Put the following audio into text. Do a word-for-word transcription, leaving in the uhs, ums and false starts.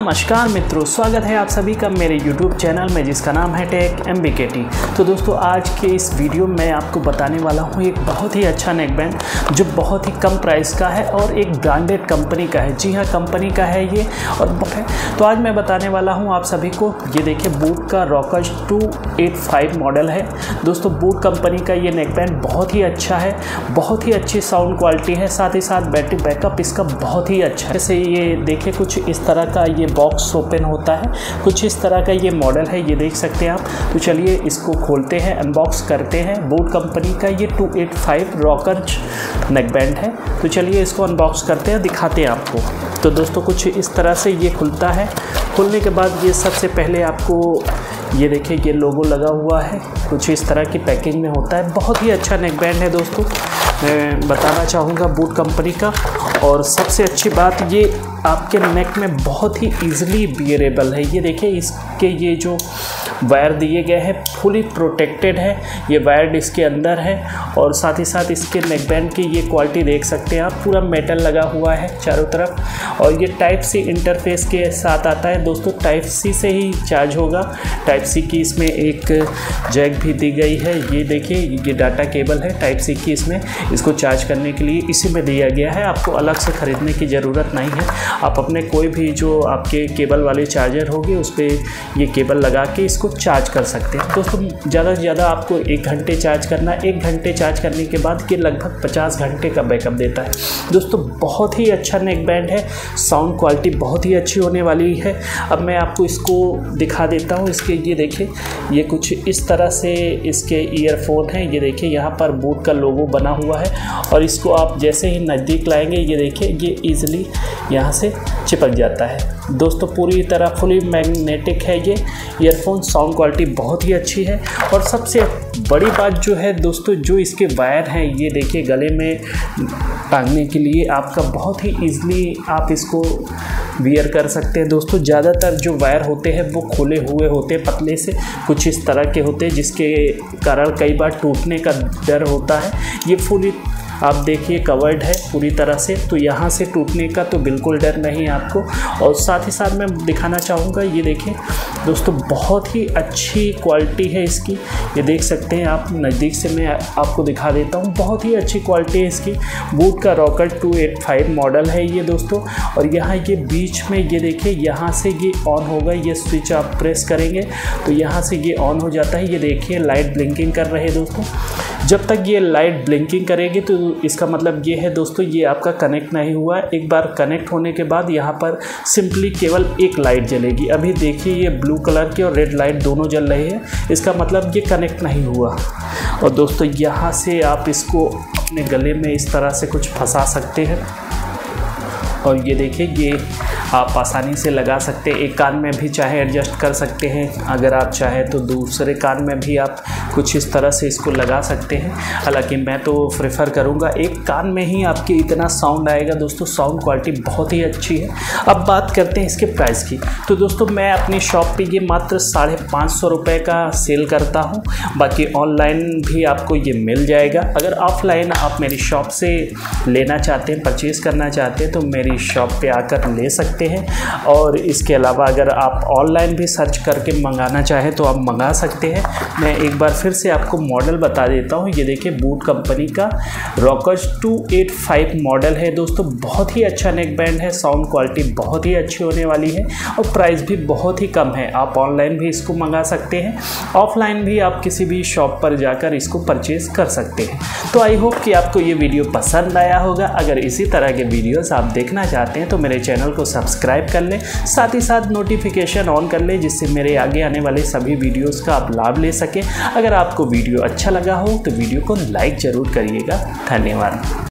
नमस्कार मित्रों, स्वागत है आप सभी का मेरे YouTube चैनल में जिसका नाम है tech M B K T. तो दोस्तों आज के इस वीडियो में आपको बताने वाला हूँ एक बहुत ही अच्छा नेक बैंड जो बहुत ही कम प्राइस का है और एक ब्रांडेड कंपनी का है। जी हाँ, कंपनी का है ये और है। तो आज मैं बताने वाला हूँ आप सभी को, ये देखिए बूट का Rockers two eight five model है। दोस्तों बूट कंपनी का ये नेक बैंड बहुत ही अच्छा है, बहुत ही अच्छी साउंड क्वालिटी है, साथ ही साथ बैटरी बैकअप इसका बहुत ही अच्छा है। जैसे ये देखिए कुछ इस तरह का ये बॉक्स ओपन होता है, कुछ इस तरह का ये मॉडल है, ये देख सकते हैं आप। तो चलिए इसको खोलते हैं, अनबॉक्स करते हैं। बूट कंपनी का ये two eight five Rockers neck band है। तो चलिए इसको अनबॉक्स करते हैं, दिखाते हैं आपको। तो दोस्तों कुछ इस तरह से ये खुलता है। खुलने के बाद ये सबसे पहले आपको ये देखिए ये लोगो लगा हुआ है, कुछ इस तरह की पैकिंग में होता है। बहुत ही अच्छा नेक बैंड है दोस्तों, मैं बताना चाहूँगा बूट कंपनी का। और सबसे अच्छी बात ये आपके नेक में बहुत ही ईजिली बियरेबल है। ये देखिए इसके ये जो वायर दिए गए हैं फुली प्रोटेक्टेड है, ये वायर इसके अंदर है। और साथ ही साथ इसके नेक बैंड की ये क्वालिटी देख सकते हैं आप, पूरा मेटल लगा हुआ है चारों तरफ। और ये टाइप सी इंटरफेस के साथ आता है दोस्तों, टाइप सी से ही चार्ज होगा। टाइप सी की इसमें एक जैक भी दी गई है, ये देखिए ये डाटा केबल है टाइप सी की, इसमें इसको चार्ज करने के लिए इसी में दिया गया है। आपको अलग से ख़रीदने की ज़रूरत नहीं है, आप अपने कोई भी जो आपके केबल वाले चार्जर होगी उस पर ये केबल लगा के इसको चार्ज कर सकते हैं। दोस्तों ज़्यादा से ज़्यादा आपको एक घंटे चार्ज करना है, एक घंटे चार्ज करने के बाद ये लगभग पचास घंटे का बैकअप देता है। दोस्तों बहुत ही अच्छा नेक बैंड है, साउंड क्वालिटी बहुत ही अच्छी होने वाली है। अब मैं आपको इसको दिखा देता हूँ। इसके ये देखिए ये कुछ इस तरह से इसके ईयरफोन हैं, ये देखिए यहाँ पर बूट का लोगो बना हुआ है। और इसको आप जैसे ही नज़दीक लाएंगे ये देखिए ये ईज़िली यहाँ से चिपक जाता है। दोस्तों पूरी तरह फुली मैग्नेटिक है ये ईयरफोन, साउंड क्वालिटी बहुत ही अच्छी है। और सबसे बड़ी बात जो है दोस्तों, जो इसके वायर हैं ये देखिए गले में टांगने के लिए आपका बहुत ही ईज़िली आप इसको वियर कर सकते हैं। दोस्तों ज़्यादातर जो वायर होते हैं वो खुले हुए होते हैं, पतले से कुछ इस तरह के होते हैं, जिसके कारण कई बार टूटने का डर होता है। ये फुली आप देखिए कवर्ड है पूरी तरह से, तो यहाँ से टूटने का तो बिल्कुल डर नहीं आपको। और साथ ही साथ मैं दिखाना चाहूँगा, ये देखिए दोस्तों बहुत ही अच्छी क्वालिटी है इसकी, ये देख सकते हैं आप। नज़दीक से मैं आपको दिखा देता हूँ, बहुत ही अच्छी क्वालिटी है इसकी। बूट का Rocker two eight five model है ये दोस्तों। और यहाँ ये बीच में ये देखिए यहाँ से ये ऑन होगा, ये स्विच आप प्रेस करेंगे तो यहाँ से ये ऑन हो जाता है। ये देखिए लाइट ब्लिंकिंग कर रहे हैं दोस्तों। जब तक ये लाइट ब्लिंकिंग करेगी तो इसका मतलब ये है दोस्तों ये आपका कनेक्ट नहीं हुआ। एक बार कनेक्ट होने के बाद यहाँ पर सिंपली केवल एक लाइट जलेगी। अभी देखिए ये ब्लू कलर की और रेड लाइट दोनों जल रही है, इसका मतलब ये कनेक्ट नहीं हुआ। और दोस्तों यहाँ से आप इसको अपने गले में इस तरह से कुछ फंसा सकते हैं। और ये देखिए ये आप आसानी से लगा सकते हैं, एक कान में भी चाहे एडजस्ट कर सकते हैं, अगर आप चाहें तो दूसरे कान में भी आप कुछ इस तरह से इसको लगा सकते हैं। हालांकि मैं तो प्रेफर करूंगा एक कान में ही आपके इतना साउंड आएगा। दोस्तों साउंड क्वालिटी बहुत ही अच्छी है। अब बात करते हैं इसके प्राइस की। तो दोस्तों मैं अपनी शॉप पे ये मात्र साढ़े पाँच सौ रुपये का सेल करता हूँ, बाकी ऑनलाइन भी आपको ये मिल जाएगा। अगर ऑफलाइन आप मेरी शॉप से लेना चाहते हैं, परचेज़ करना चाहते हैं तो मेरी शॉप पे आकर ले सकते हैं। और इसके अलावा अगर आप ऑनलाइन भी सर्च करके मंगाना चाहें तो आप मंगा सकते हैं। मैं एक बार फिर से आपको मॉडल बता देता हूँ, ये देखिए बूट कंपनी का Rockers two eight five model है दोस्तों। बहुत ही अच्छा नेक बैंड है, साउंड क्वालिटी बहुत ही अच्छी होने वाली है और प्राइस भी बहुत ही कम है। आप ऑनलाइन भी इसको मंगा सकते हैं, ऑफलाइन भी आप किसी भी शॉप पर जाकर इसको परचेज़ कर सकते हैं। तो आई होप कि आपको ये वीडियो पसंद आया होगा। अगर इसी तरह के वीडियोस आप देखना चाहते हैं तो मेरे चैनल को सब्सक्राइब कर लें, साथ ही साथ नोटिफिकेशन ऑन कर लें, जिससे मेरे आगे आने वाले सभी वीडियोस का आप लाभ ले सकें। अगर आपको वीडियो अच्छा लगा हो तो वीडियो को लाइक ज़रूर करिएगा। धन्यवाद।